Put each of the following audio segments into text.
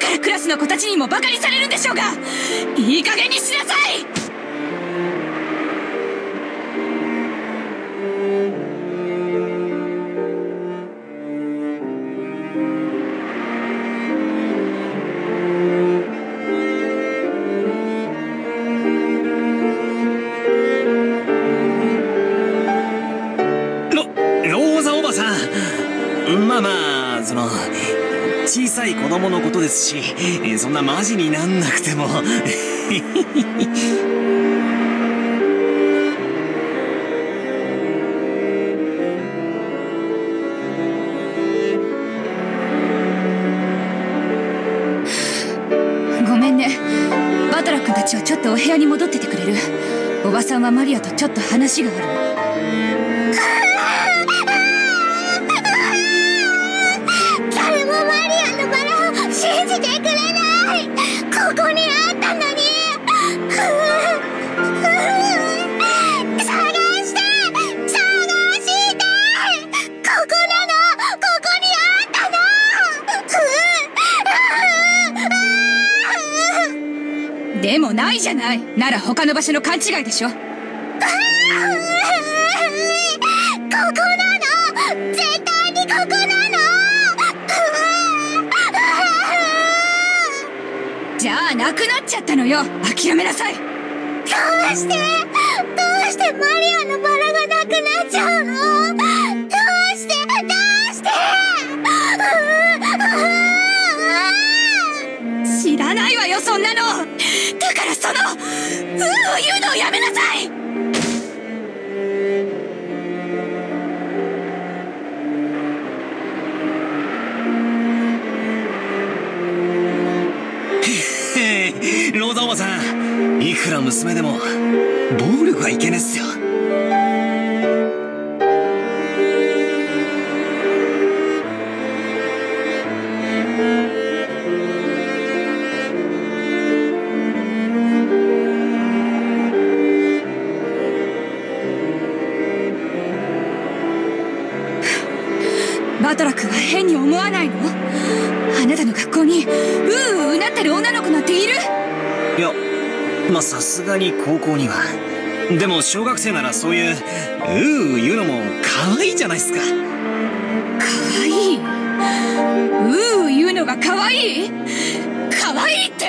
からクラスの子たちにもバカにされるんでしょうが、いい加減にしなさい。 ローザおばさん、まあ小さい子供のことですし、そんなマジになんなくてもごめんね。バトラ君たちはちょっとお部屋に戻っててくれる？おばさんはマリアとちょっと話があるの。 誰もマリアのバラを信じてくれない。ここにあったのに。探してここなの。ここにあったの。 でもないじゃない。なら他の場所の勘違いでしょ。 ここなの。絶対にここなの。 じゃあなくなっちゃったのよ。諦めなさい。 どうしてマリアのバラがなくなっちゃうの？どうして知らないわよ、そんなの。だから言うのをやめなさい。 ローザおばさん、いくら娘でも暴力はいけねえっすよ。 バトラ君は変に思わないの？あなたの学校になってる女の子なんている？ いや、まあさすがに高校には。でも小学生ならそういう言うのも可愛いじゃないっすか。 可愛い？言うのが可愛い？可愛いって？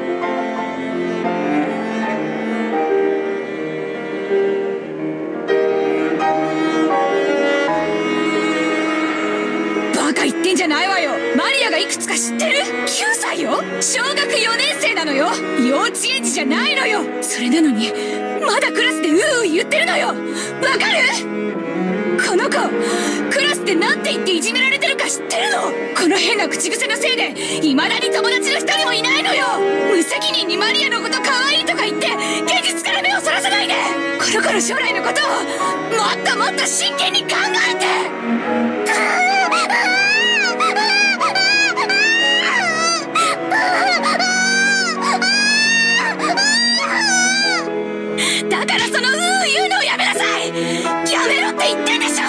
バカ言ってんじゃないわよ。マリアがいくつか知ってる？ 9 歳よ。小学4年生なのよ。幼稚園児じゃないのよ。それなのにまだクラスで言ってるのよ。わかる？この子クラスでなんて言っていじめられてるか知ってるの？この変な口癖のせいで未だに友達の一人もいないのよ。無責任にマリアのこと可愛いとか言って現実から目をそらさないで。この子の将来のことをもっともっと真剣に考えて。だから言うのをやめなさい。やめろって言ってんでしょ。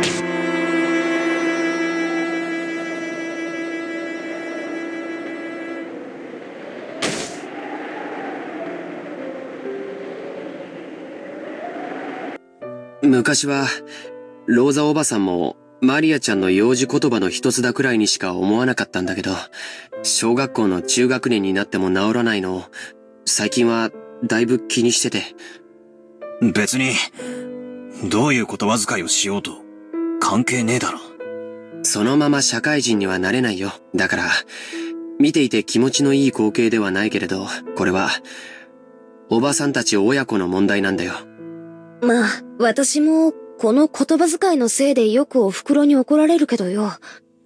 昔はローザおばさんもマリアちゃんの幼児言葉の一つだくらいにしか思わなかったんだけど、小学校の中学年になっても治らないのを最近はだいぶ気にしてて。 別にどういう言葉遣いをしようと関係ねえだろ。 そのまま社会人にはなれないよ。だから見ていて気持ちのいい光景ではないけれど、これはおばさんたち親子の問題なんだよ。 まあ、私もこの言葉遣いのせいでよくお袋に怒られるけどよ。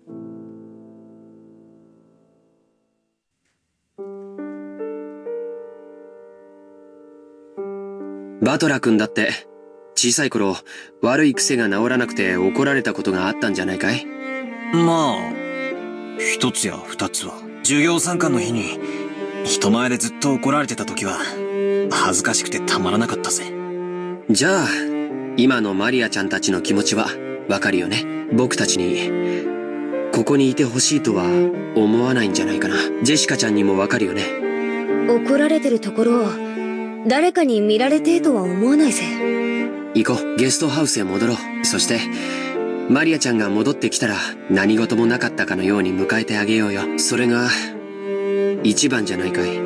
バトラ君だって小さい頃悪い癖が治らなくて怒られたことがあったんじゃないかい？ まあ一つや二つは。授業参観の日に人前でずっと怒られてた時は恥ずかしくてたまらなかったぜ。 じゃあ今のマリアちゃんたちの気持ちはわかるよね。僕たちにここにいてほしいとは思わないんじゃないかな。ジェシカちゃんにもわかるよね。 怒られてるところを誰かに見られてえとは思わないぜ。 行こう。ゲストハウスへ戻ろう。そしてマリアちゃんが戻ってきたら何事もなかったかのように迎えてあげようよ。それが一番じゃないかい。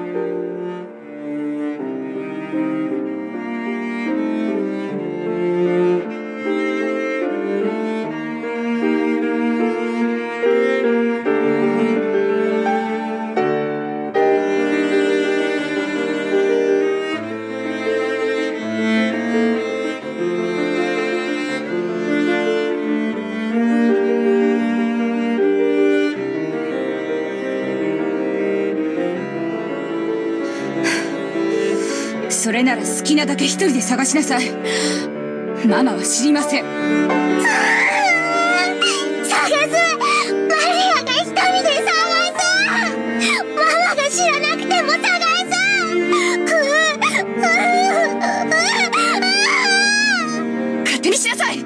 それなら好きなだけ一人で探しなさい。ママは知りません。 探す。マリアが一人で探す。ママが知らなくても探す。 勝手にしなさい。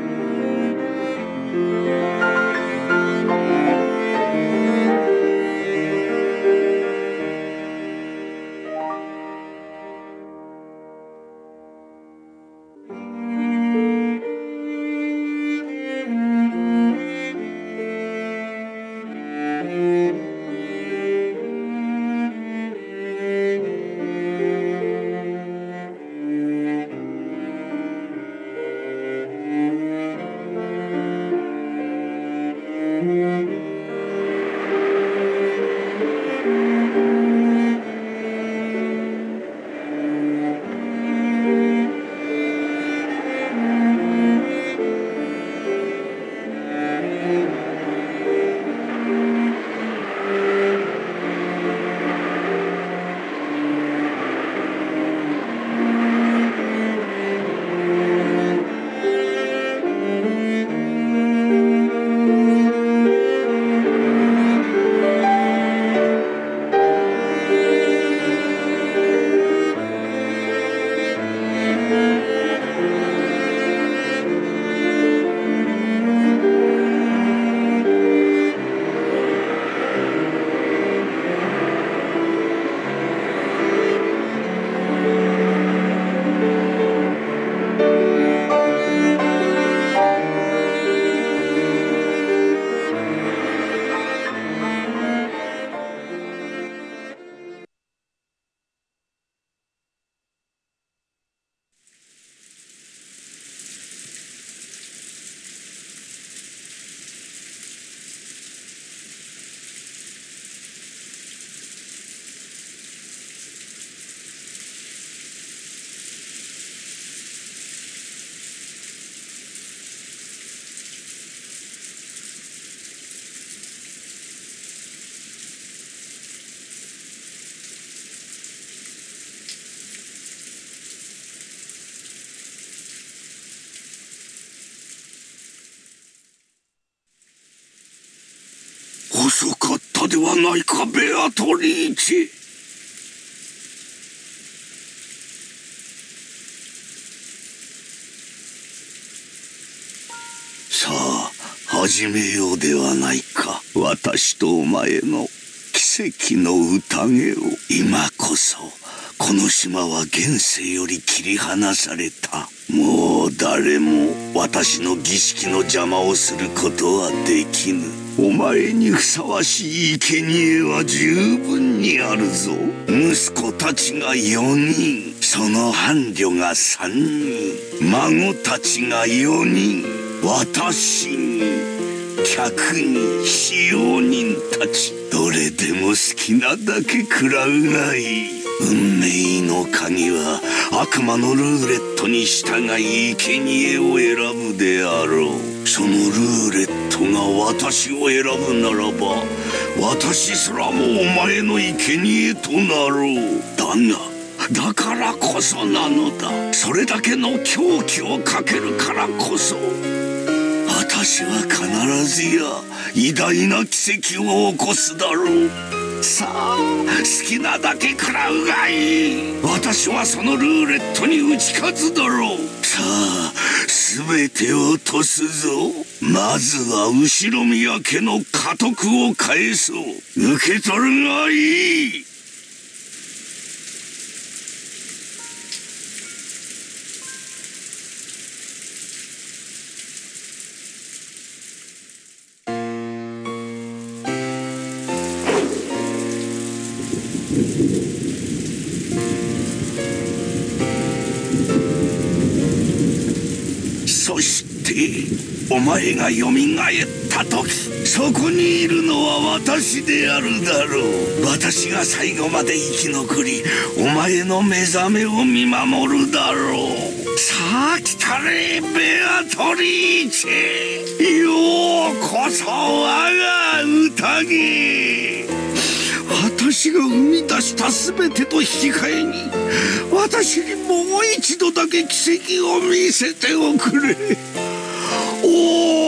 遅かったではないか、ベアトリーチェ。さあ始めようではないか、私とお前の奇跡の宴を。今こそこの島は現世より切り離された。もう誰も私の儀式の邪魔をすることはできぬ。お前にふさわしい生贄は十分にあるぞ。息子たちが4人、その伴侶が3人、孫たちが4人、私に客に使用人たち、どれでも好きなだけ食らうがいい。運命の鍵は悪魔のルーレットに従い生贄を選ぶであろう。そのルーレットが私を選ぶならば、私すらもお前の生贄となろう。だからこそなのだ。それだけの狂気をかけるからこそ、私は必ずや偉大な奇跡を起こすだろう。さあ好きなだけ食らうがいい。私はそのルーレットに打ち勝つだろう。さあ全てを落とすぞ。まずは後宮家の家督を返そう。受け取るがいい。そしてお前がよみがえった時、そこにいるのは私であるだろう。私が最後まで生き残り、お前の目覚めを見守るだろう。さあ来たれ、ベアトリーチェ。ようこそ我が宴。私が生み出した全てと引き換えに、私にもう一度だけ奇跡を見せておくれ。お